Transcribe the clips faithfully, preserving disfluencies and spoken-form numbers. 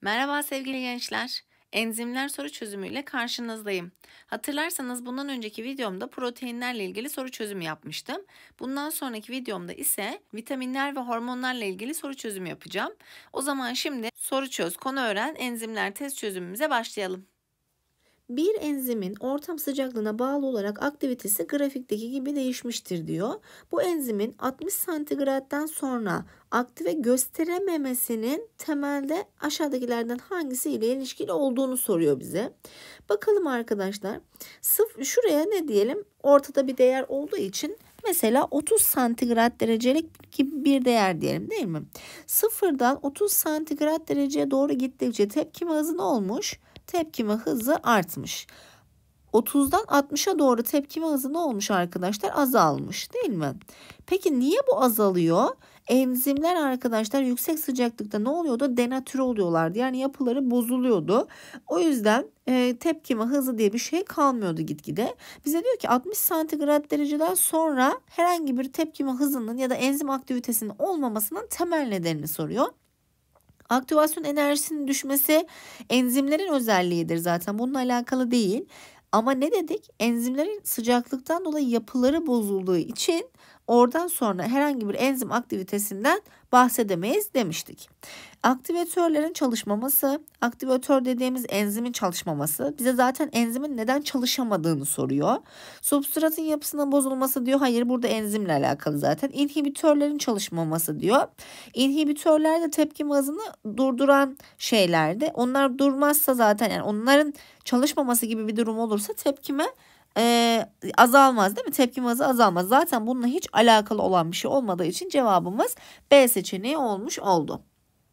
Merhaba sevgili gençler. Enzimler soru çözümüyle karşınızdayım. Hatırlarsanız bundan önceki videomda proteinlerle ilgili soru çözümü yapmıştım. Bundan sonraki videomda ise vitaminler ve hormonlarla ilgili soru çözümü yapacağım. O zaman şimdi soru çöz, konu öğren, enzimler test çözümümüze başlayalım. Bir enzimin ortam sıcaklığına bağlı olarak aktivitesi grafikteki gibi değişmiştir diyor. Bu enzimin altmış santigrattan sonra aktive gösterememesinin temelde aşağıdakilerden hangisi ile ilişkili olduğunu soruyor bize. Bakalım arkadaşlar. Sıfır, şuraya ne diyelim? Ortada bir değer olduğu için mesela otuz santigrat derecelik gibi bir değer diyelim, değil mi? Sıfırdan otuz santigrat dereceye doğru gittikçe tepkime hızı ne olmuş? Tepkime hızı artmış. otuzdan altmışa doğru tepkime hızı ne olmuş arkadaşlar? Azalmış, değil mi? Peki niye bu azalıyor? Enzimler arkadaşlar yüksek sıcaklıkta ne oluyordu? Denatüre oluyorlardı. Yani yapıları bozuluyordu. O yüzden e, tepkime hızı diye bir şey kalmıyordu gitgide. Bize diyor ki altmış santigrat dereceden sonra herhangi bir tepkime hızının ya da enzim aktivitesinin olmamasının temel nedenini soruyor. Aktivasyon enerjisinin düşmesi enzimlerin özelliğidir zaten. Bununla alakalı değil. Ama ne dedik? Enzimlerin sıcaklıktan dolayı yapıları bozulduğu için oradan sonra herhangi bir enzim aktivitesinden bahsedemeyiz demiştik. Aktivatörlerin çalışmaması, aktivatör dediğimiz enzimin çalışmaması bize zaten enzimin neden çalışamadığını soruyor. Substratın yapısının bozulması diyor. Hayır, burada enzimle alakalı zaten. İnhibitörlerin çalışmaması diyor. İnhibitörler de tepkime hızını durduran şeylerdi. Onlar durmazsa zaten, yani onların çalışmaması gibi bir durum olursa tepkime e, azalmaz, değil mi? Tepkime hızı azalmaz. Zaten bununla hiç alakalı olan bir şey olmadığı için cevabımız B seçeneği olmuş oldu.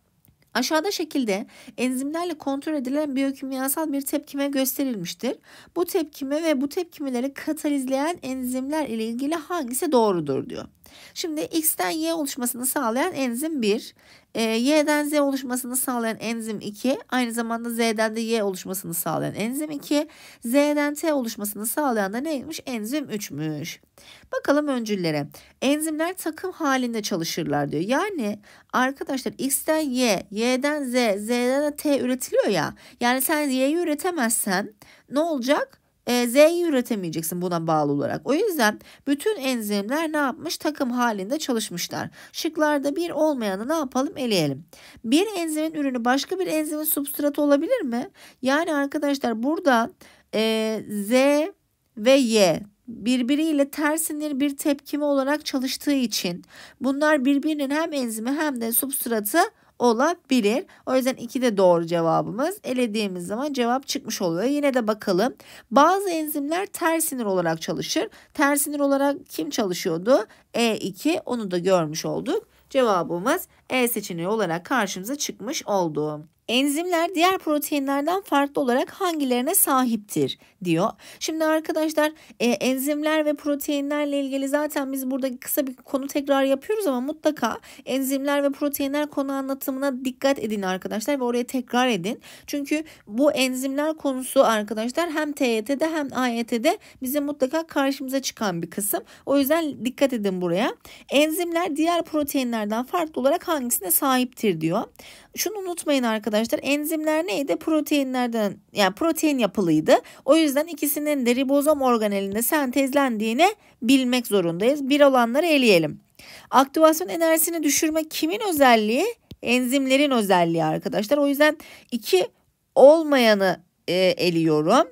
Aşağıda şekilde enzimlerle kontrol edilen biyokimyasal bir tepkime gösterilmiştir. Bu tepkime ve bu tepkimeleri katalizleyen enzimler ile ilgili hangisi doğrudur diyor. Şimdi X'ten Y oluşmasını sağlayan enzim bir, e, Y'den Z oluşmasını sağlayan enzim iki, aynı zamanda Z'den de Y oluşmasını sağlayan enzim iki, Z'den T oluşmasını sağlayan da neymiş? Enzim üçmüş. Bakalım öncüllere. Enzimler takım halinde çalışırlar diyor. Yani arkadaşlar X'ten Y, Y'den Z, Z'den de T üretiliyor ya. Yani sen Y'yi üretemezsen ne olacak? E, Z'yi üretemeyeceksin buna bağlı olarak. O yüzden bütün enzimler ne yapmış? Takım halinde çalışmışlar. Şıklarda bir olmayanı ne yapalım? Eleyelim. Bir enzimin ürünü başka bir enzimin substratı olabilir mi? Yani arkadaşlar burada e, Z ve Y birbiriyle tersinir bir tepkime olarak çalıştığı için bunlar birbirinin hem enzimi hem de substratı olabilir. O yüzden iki de doğru cevabımız. Elediğimiz zaman cevap çıkmış oluyor. Yine de bakalım. Bazı enzimler tersinir olarak çalışır. Tersinir olarak kim çalışıyordu? E iki, onu da görmüş olduk. Cevabımız E seçeneği olarak karşımıza çıkmış oldu. Enzimler diğer proteinlerden farklı olarak hangilerine sahiptir diyor. Şimdi arkadaşlar e, enzimler ve proteinlerle ilgili zaten biz burada kısa bir konu tekrar yapıyoruz ama mutlaka enzimler ve proteinler konu anlatımına dikkat edin arkadaşlar ve oraya tekrar edin. Çünkü bu enzimler konusu arkadaşlar hem T Y T'de hem A Y T'de bize mutlaka karşımıza çıkan bir kısım. O yüzden dikkat edin buraya. Enzimler diğer proteinlerden farklı olarak hangisine sahiptir diyor. Şunu unutmayın arkadaşlar, enzimler neydi? Proteinlerden, yani protein yapılıydı. O yüzden ikisinin de ribozom organelinde sentezlendiğini bilmek zorundayız. Bir olanları eleyelim. Aktivasyon enerjisini düşürmek kimin özelliği? Enzimlerin özelliği arkadaşlar. O yüzden iki olmayanı e, eliyorum.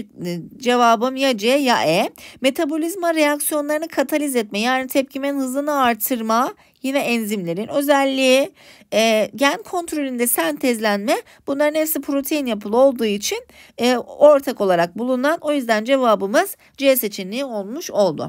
Cevabım ya C ya E. Metabolizma reaksiyonlarını kataliz etme, yani tepkimenin hızını artırma yine enzimlerin özelliği. E, gen kontrolünde sentezlenme, bunların hepsi protein yapılı olduğu için e, ortak olarak bulunan, o yüzden cevabımız C seçeneği olmuş oldu.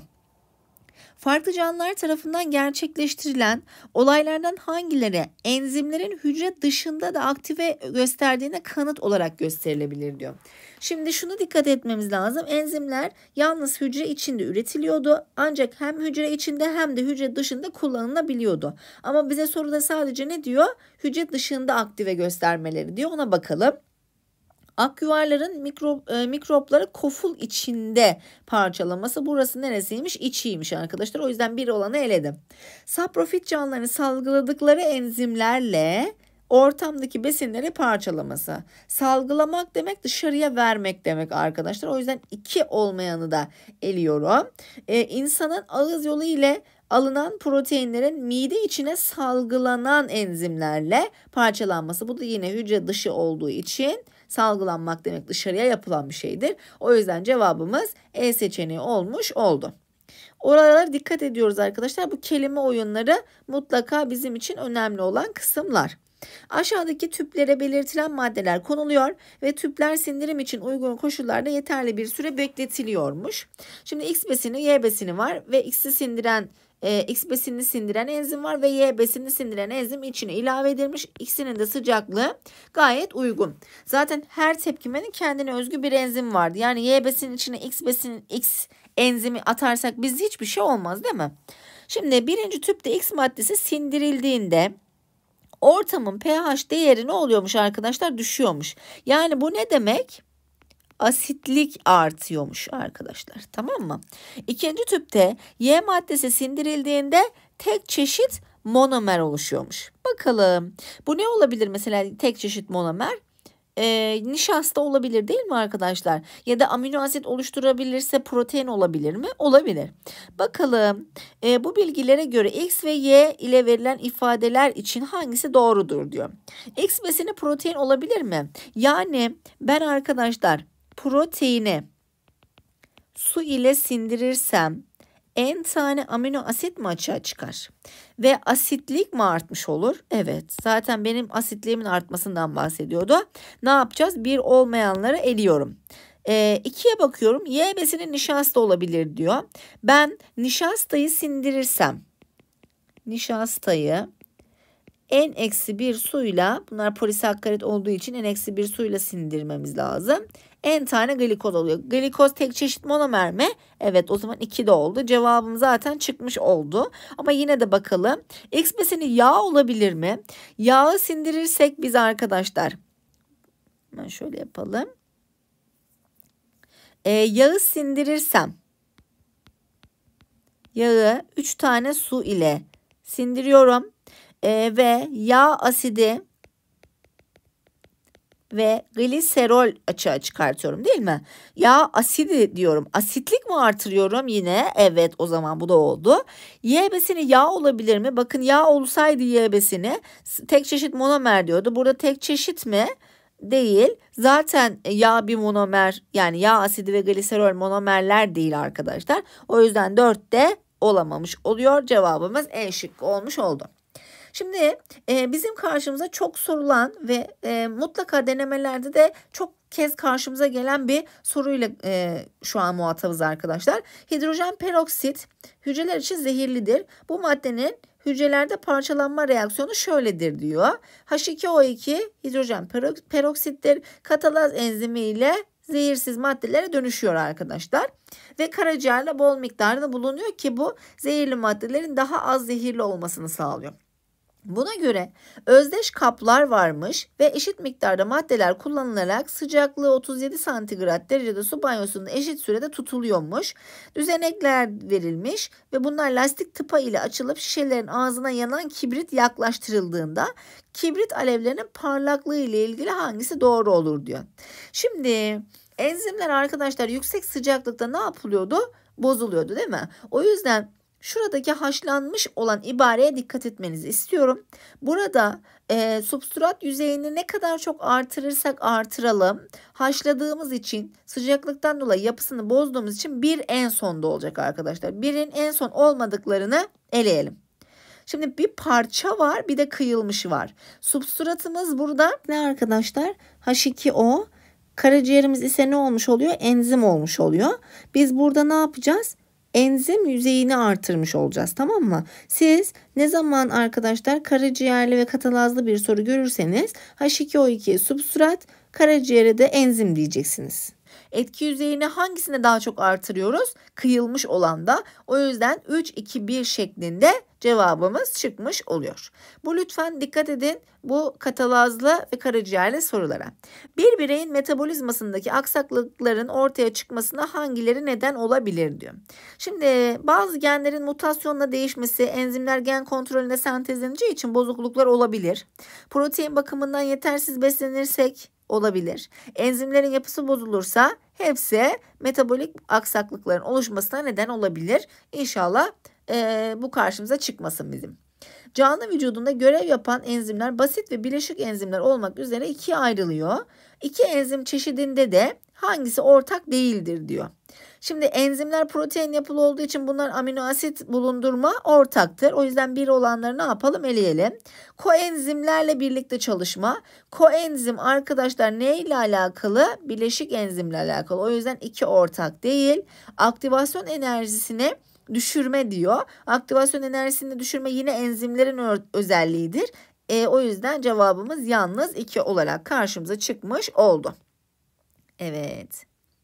Farklı canlılar tarafından gerçekleştirilen olaylardan hangileri enzimlerin hücre dışında da aktive gösterdiğine kanıt olarak gösterilebilir diyor. Şimdi şunu dikkat etmemiz lazım. Enzimler yalnız hücre içinde üretiliyordu. Ancak hem hücre içinde hem de hücre dışında kullanılabiliyordu. Ama bize soruda sadece ne diyor? Hücre dışında aktive göstermeleri diyor. Ona bakalım. Akyuvarların mikrop, e, mikropları koful içinde parçalaması. Burası neresiymiş? İçiymiş arkadaşlar. O yüzden bir olanı eledim. Saprofit canlıların salgıladıkları enzimlerle ortamdaki besinleri parçalaması. Salgılamak demek dışarıya vermek demek arkadaşlar. O yüzden iki olmayanı da eliyorum. Ee, insanın ağız yolu ile alınan proteinlerin mide içine salgılanan enzimlerle parçalanması. Bu da yine hücre dışı olduğu için salgılanmak demek dışarıya yapılan bir şeydir. O yüzden cevabımız E seçeneği olmuş oldu. Oralara dikkat ediyoruz arkadaşlar. Bu kelime oyunları mutlaka bizim için önemli olan kısımlar. Aşağıdaki tüplere belirtilen maddeler konuluyor ve tüpler sindirim için uygun koşullarda yeterli bir süre bekletiliyormuş. Şimdi X besini, Y besini var ve X'i sindiren e, X besinini sindiren enzim var ve Y besinini sindiren enzim içine ilave edilmiş. İkisinin de sıcaklığı gayet uygun. Zaten her tepkimenin kendine özgü bir enzim vardı. Yani Y besinin içine X besinin X enzimi atarsak bizde hiçbir şey olmaz, değil mi? Şimdi birinci tüpte X maddesi sindirildiğinde ortamın pH değeri ne oluyormuş arkadaşlar? Düşüyormuş. Yani bu ne demek? Asitlik artıyormuş arkadaşlar. Tamam mı? İkinci tüpte Y maddesi sindirildiğinde tek çeşit monomer oluşuyormuş. Bakalım. Bu ne olabilir mesela tek çeşit monomer? Ee, nişasta olabilir değil mi arkadaşlar? Ya da amino asit oluşturabilirse protein olabilir mi? Olabilir. Bakalım e, bu bilgilere göre X ve Y ile verilen ifadeler için hangisi doğrudur diyor. X besini protein olabilir mi? Yani ben arkadaşlar proteini su ile sindirirsem en tane amino asit mi açığa çıkar? Ve asitlik mi artmış olur? Evet. Zaten benim asitliğimin artmasından bahsediyordu. Ne yapacağız? Bir olmayanları eliyorum. E, ikiye bakıyorum. Y besinin nişasta olabilir diyor. Ben nişastayı sindirirsem nişastayı en eksi bir suyla, bunlar polisakkarit olduğu için en eksi bir suyla sindirmemiz lazım. En tane glikoz oluyor. Glikoz tek çeşit monomer mi? Evet, o zaman iki de oldu. Cevabım zaten çıkmış oldu. Ama yine de bakalım. X besini yağ olabilir mi? Yağı sindirirsek biz arkadaşlar. Hemen şöyle yapalım. Ee, yağı sindirirsem. Yağı üç tane su ile sindiriyorum. Ee, ve yağ asidi ve gliserol açığa çıkartıyorum değil mi? Yağ asidi diyorum. Asitlik mi artırıyorum yine? Evet, o zaman bu da oldu. Y besini yağ olabilir mi? Bakın yağ olsaydı Y besini tek çeşit monomer diyordu. Burada tek çeşit mi? Değil. Zaten yağ bir monomer, yani yağ asidi ve gliserol monomerler değil arkadaşlar. O yüzden dörtte olamamış oluyor. Cevabımız E şıkkı olmuş oldu. Şimdi e, bizim karşımıza çok sorulan ve e, mutlaka denemelerde de çok kez karşımıza gelen bir soruyla e, şu an muhatabız arkadaşlar. Hidrojen peroksit hücreler için zehirlidir. Bu maddenin hücrelerde parçalanma reaksiyonu şöyledir diyor. H iki O iki hidrojen peroksittir. Katalaz enzimi ile zehirsiz maddelere dönüşüyor arkadaşlar. Ve karaciğerde bol miktarda bulunuyor ki bu zehirli maddelerin daha az zehirli olmasını sağlıyor. Buna göre özdeş kaplar varmış ve eşit miktarda maddeler kullanılarak sıcaklığı otuz yedi santigrat derecede su banyosunda eşit sürede tutuluyormuş. Düzenekler verilmiş ve bunlar lastik tıpa ile açılıp şişelerin ağzına yanan kibrit yaklaştırıldığında kibrit alevlerinin parlaklığı ile ilgili hangisi doğru olur diyor. Şimdi enzimler arkadaşlar yüksek sıcaklıkta ne yapılıyordu? Bozuluyordu değil mi? O yüzden şuradaki haşlanmış olan ibareye dikkat etmenizi istiyorum. Burada e, substrat yüzeyini ne kadar çok artırırsak artıralım, haşladığımız için sıcaklıktan dolayı yapısını bozduğumuz için bir en sonda olacak arkadaşlar. Birin en son olmadıklarını eleyelim. Şimdi bir parça var, bir de kıyılmışı var. Substratımız burada ne arkadaşlar? H iki O. Karaciğerimiz ise ne olmuş oluyor? Enzim olmuş oluyor. Biz burada ne yapacağız? Enzim yüzeyini artırmış olacağız, tamam mı? Siz ne zaman arkadaşlar karaciğerli ve katalazlı bir soru görürseniz H iki O iki substrat, karaciğere de enzim diyeceksiniz. etki yüzeyini hangisine daha çok artırıyoruz? Kıyılmış olanda. O yüzden üç, iki, bir şeklinde cevabımız çıkmış oluyor. Bu lütfen dikkat edin bu katalazlı ve karaciğerli sorulara. Bir bireyin metabolizmasındaki aksaklıkların ortaya çıkmasına hangileri neden olabilir diyor. Şimdi bazı genlerin mutasyonla değişmesi enzimler gen kontrolünde sentezleneceği için bozukluklar olabilir. Protein bakımından yetersiz beslenirsek olabilir. Enzimlerin yapısı bozulursa hepsi metabolik aksaklıkların oluşmasına neden olabilir. İnşallah e, bu karşımıza çıkmasın bizim. Canlı vücudunda görev yapan enzimler basit ve bileşik enzimler olmak üzere ikiye ayrılıyor. İki enzim çeşidinde de hangisi ortak değildir diyor. Şimdi enzimler protein yapılı olduğu için bunlar amino asit bulundurma ortaktır. O yüzden bir olanları ne yapalım? Eleyelim. Koenzimlerle birlikte çalışma. Koenzim arkadaşlar ne ile alakalı? Bileşik enzimle alakalı. O yüzden iki ortak değil. Aktivasyon enerjisini düşürme diyor. Aktivasyon enerjisini düşürme yine enzimlerin özelliğidir. E, o yüzden cevabımız yalnız iki olarak karşımıza çıkmış oldu. Evet.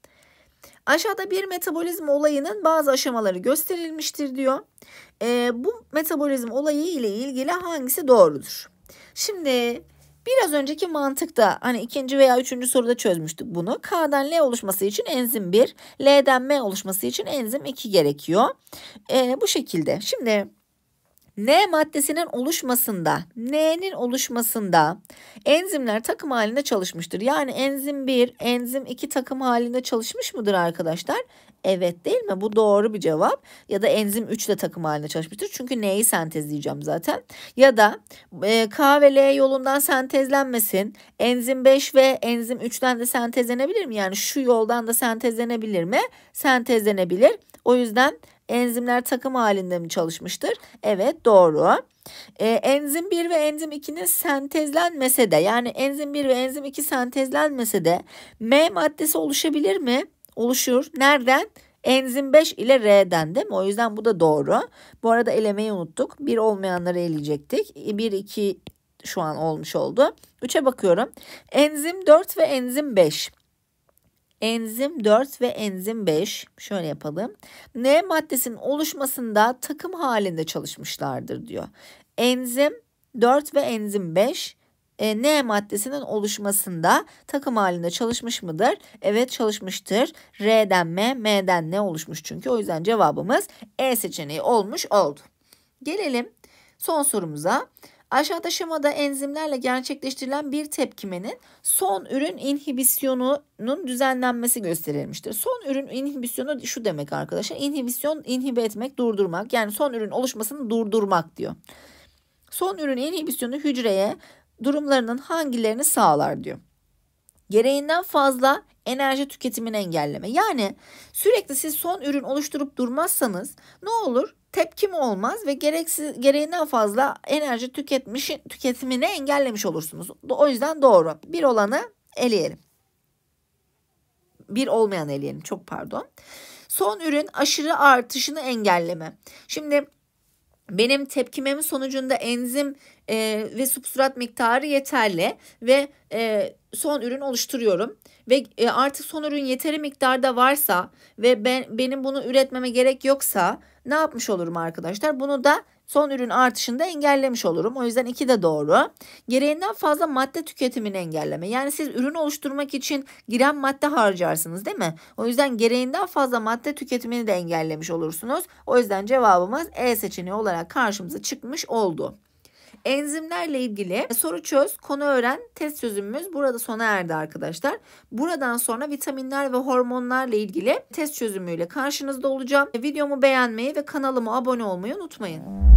Aşağıda bir metabolizm olayının bazı aşamaları gösterilmiştir diyor. E, bu metabolizm olayı ile ilgili hangisi doğrudur? Şimdi biraz önceki mantıkta hani ikinci veya üçüncü soruda çözmüştük bunu. K'dan L oluşması için enzim bir, L'den M oluşması için enzim iki gerekiyor. E, bu şekilde. Şimdi N maddesinin oluşmasında, N'nin oluşmasında enzimler takım halinde çalışmıştır. Yani enzim bir, enzim iki takım halinde çalışmış mıdır arkadaşlar? Evet değil mi? Bu doğru bir cevap. Ya da enzim üç de takım halinde çalışmıştır. Çünkü N'yi sentezleyeceğim zaten. Ya da e, K ve L yolundan sentezlenmesin. Enzim beş ve enzim üçten de sentezlenebilir mi? Yani şu yoldan da sentezlenebilir mi? Sentezlenebilir. O yüzden enzimler takım halinde mi çalışmıştır? Evet doğru. Ee, enzim bir ve enzim ikinin sentezlenmese de yani enzim bir ve enzim iki sentezlenmese de M maddesi oluşabilir mi? Oluşur. Nereden? Enzim beş ile R'den değil mi? O yüzden bu da doğru. Bu arada elemeyi unuttuk. bir olmayanları eleyecektik. bir, iki şu an olmuş oldu. üçe bakıyorum. Enzim dört ve enzim beş. Enzim dört ve enzim beş şöyle yapalım. N maddesinin oluşmasında takım halinde çalışmışlardır diyor. Enzim dört ve enzim beş e, N maddesinin oluşmasında takım halinde çalışmış mıdır? Evet çalışmıştır. R'den M, M'den N oluşmuş çünkü. O yüzden cevabımız E seçeneği olmuş oldu. Gelelim son sorumuza. Aşağıda şemada enzimlerle gerçekleştirilen bir tepkimenin son ürün inhibisyonunun düzenlenmesi gösterilmiştir. Son ürün inhibisyonu şu demek arkadaşlar. İnhibisyon, inhibe etmek, durdurmak. Yani son ürün oluşmasını durdurmak diyor. Son ürün inhibisyonu hücreye durumlarının hangilerini sağlar diyor. Gereğinden fazla enerji tüketimini engelleme. Yani sürekli siz son ürün oluşturup durmazsanız ne olur? Tepkime olmaz ve gereksiz gereğinden fazla enerji tüketmiş, tüketimini engellemiş olursunuz. O yüzden doğru. Bir olanı eleyelim. Bir olmayan eleyelim. Çok pardon. Son ürün aşırı artışını engelleme. Şimdi benim tepkimemin sonucunda enzim e, ve substrat miktarı yeterli ve e, son ürün oluşturuyorum ve e, artık son ürün yeteri miktarda varsa ve ben benim bunu üretmeme gerek yoksa ne yapmış olurum arkadaşlar? Bunu da son ürün artışında engellemiş olurum. O yüzden iki de doğru. Gereğinden fazla madde tüketimini engelleme. Yani siz ürün oluşturmak için giren madde harcarsınız değil mi? O yüzden gereğinden fazla madde tüketimini de engellemiş olursunuz. O yüzden cevabımız E seçeneği olarak karşımıza çıkmış oldu. Enzimlerle ilgili soru çöz, konu öğren, test çözümümüz burada sona erdi arkadaşlar. Buradan sonra vitaminler ve hormonlarla ilgili test çözümüyle karşınızda olacağım. Videomu beğenmeyi ve kanalıma abone olmayı unutmayın.